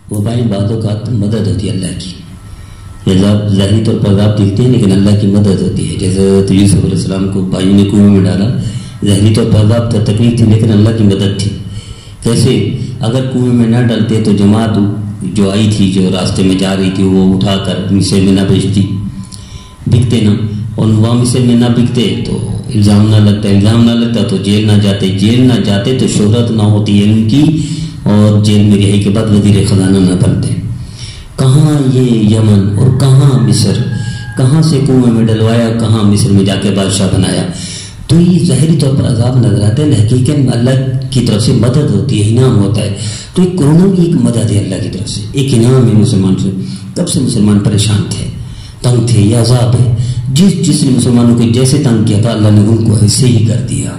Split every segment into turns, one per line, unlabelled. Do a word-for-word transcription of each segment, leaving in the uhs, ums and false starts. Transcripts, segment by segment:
وہ بھائی بعض اوقات مدد ہوتی ہے اللہ کی. ظاہری طور پر آپ دیکھتے ہیں لیکن اللہ کی مدد ہوتی ہے. جیسے یوسف علیہ السلام کو بھائی نے کنویں میں ڈالا, ظاہری طور پر آپ تکلیف تھی لیکن اللہ کی مدد تھی. کیسے؟ اگر کنویں میں نہ ڈالتے تو جماعت جو آئی تھی, جو راستے میں جا رہی تھی, وہ اٹھا کر مصر میں نہ بیچتی, بکتے نہ, اور وہاں مصر میں نہ بکتے تو الزام نہ لگتا, الزام نہ لگتا تو جیل نہ جاتے, جیل نہ جاتے تو شہرت نہ ہوتی ہے ان کی, اور جیل میں رہائی کے بعد وزیر خزانہ نہ بنتے. کہاں یہ یمن اور کہاں مصر, کہاں سے کنویں میں ڈلوایا, کہاں مصر میں جا کے بادشاہ بنایا. تو یہ ظاہری طور پر عذاب نظر آتا ہے, حقیقت میں اللہ کی طرف سے مدد ہوتی ہے, انعام ہوتا ہے. تو ایک کورونا بھی ایک مدد ہے اللہ کی طرف سے, ایک انعام ہے مسلمان سے. کب سے مسلمان پریشان تھے, تنگ تھے, یہ عذاب ہے. جس جس نے مسلمانوں کو جیسے تنگ کیا تھا اللہ نے ان کو ایسے ہی کر دیا.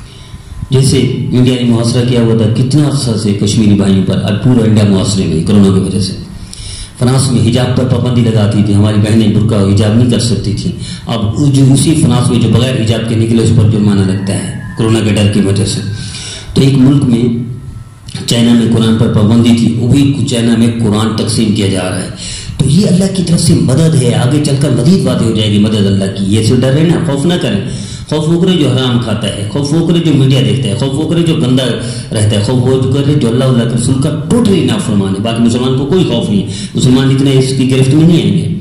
جیسے انڈیا نے محاصرہ کیا ہوا تھا کتنا عرصہ سے کشمیری بھائیوں پر, اب پورا انڈیا محاصرے میں کورونا کی وجہ سے. فرانس میں حجاب پر پابندی لگاتی تھی, ہماری بہنیں برقع حجاب نہیں کر سکتی تھیں. اب جو اسی فرانس میں جو بغیر حجاب کے نکلے اس پر جرمانہ لگتا ہے کورونا کے ڈر کی وجہ سے. تو ایک ملک میں چائنا میں قرآن پر پابندی تھی, وہ بھی چائنا میں قرآن تقسیم کیا جا رہا ہے. تو یہ اللہ کی طرف سے مدد ہے, آگے چل کر مزید باتیں ہو جائے گی مدد اللہ کی. یہ سے ڈر ہے نا, خوف نہ کریں. خوف وہ کرے جو حرام کھاتا ہے, خوف وہ کرے جو میڈیا دیکھتا ہے, خوف وہ کرے جو گندا رہتا ہے, خوف وہ کرے جو اللہ اللہ کے رسول کا ٹوٹلی نافرمان ہے. باقی مسلمان کو کوئی خوف نہیں, مسلمان اتنے اس کی گرفت میں نہیں آئیں گے.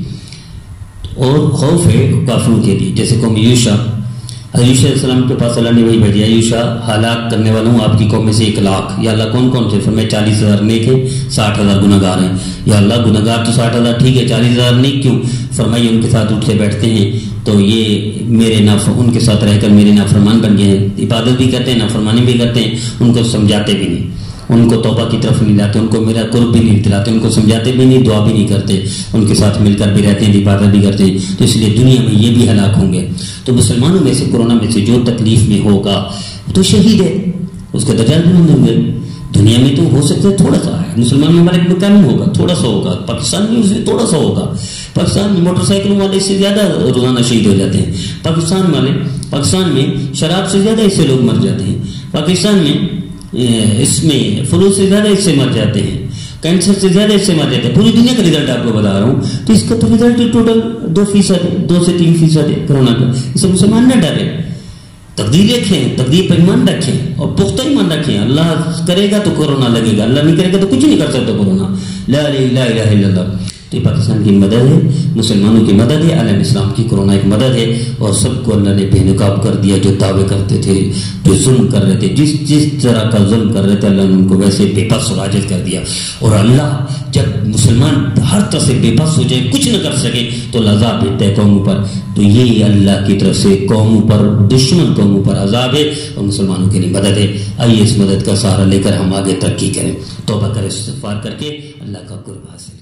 اور خوف ہے کافروں کے لیے, جیسے قوم یوشع, یوشع علیہ السلام کے پاس اللہ نے وہی بھیجا, یوشع ہلاک کرنے والا ہوں آپ کی قوم میں سے ایک لاکھ. یا اللہ کون کون سے؟ فرمایا چالیس ہزار نیک ہیں, ساٹھ ہزار گناہگار ہیں. یا اللہ گناہگار تو ساٹھ ہزار ٹھیک ہے, چالیس ہزار نیک کیوں؟ فرمائی ان کے ساتھ اٹھتے بیٹھتے ہیں تو یہ میرے ناف ان کے ساتھ رہ کر میرے نافرمان بن گئے ہیں, عبادت بھی کرتے ہیں نافرمانی بھی کرتے ہیں, ان کو سمجھاتے بھی نہیں, ان کو توبہ کی طرف نہیں لاتے, ان کو میرا قرب بھی نہیں دلاتے, ان کو سمجھاتے بھی نہیں, دعا بھی نہیں کرتے, ان کے ساتھ مل کر بھی رہتے ہیں, عبادت بھی کرتے ہیں. تو اس لیے دنیا میں یہ بھی ہلاک ہوں گے. تو مسلمانوں میں سے کورونا میں سے جو تکلیف میں ہوگا تو شہید ہے, اس کے درجات بھی ہوں گے. دنیا میں تو ہو سکتا ہے تھوڑا سا ہے, مسلمان میں ہمارا ایک مقام ہوگا, تھوڑا سا ہوگا. پاکستان میں اس سے تھوڑا سا ہوگا. پاکستان میں موٹر سائیکلوں والے اس سے زیادہ روزانہ شہید ہو جاتے ہیں. پاکستان والے پاکستان میں شراب سے زیادہ اس سے لوگ مر جاتے ہیں. پاکستان میں اس میں فلو سے زیادہ اس سے مر جاتے ہیں, کینسر سے زیادہ اس سے مر جاتے ہیں. پوری دنیا کا رزلٹ آپ کو بتا رہا ہوں. تو اس کا تو رزلٹ ٹوٹل دو فیصد ہے, دو سے تین فیصد ہے کورونا کا. اس سے مسلمان نہ ڈرے, تقدیر رکھیں, تقدیر پر ایمان رکھیں اور پختہ ایمان رکھیں. اللہ کرے گا تو کورونا لگے گا, اللہ نہیں کرے گا تو کچھ نہیں کر سکتا کورونا. لا الہ الا اللہ. تو یہ پاکستان کی مدد ہے, مسلمانوں کی مدد ہے, عالم اسلام کی کورونا ایک مدد ہے. اور سب کو اللہ نے بے نقاب کر دیا, جو دعوے کرتے تھے, جو ظلم کر رہے تھے, جس جس طرح کا ظلم کر رہے تھے اللہ نے ان کو ویسے بے بس اور عاجز کر دیا. اور اللہ جب مسلمان ہر طرح سے بے بس ہو جائے, کچھ نہ کر سکے, تو عذاب دیتا ہے قوموں پر. تو یہ اللہ کی طرف سے قوموں پر, دشمن قوموں پر عذاب ہے اور مسلمانوں کے لیے مدد ہے. آئیے اس مدد کا سہارا لے کر ہم آگے ترقی کریں, توبہ کریں, استغفار کر کے اللہ کا قرب حاصل.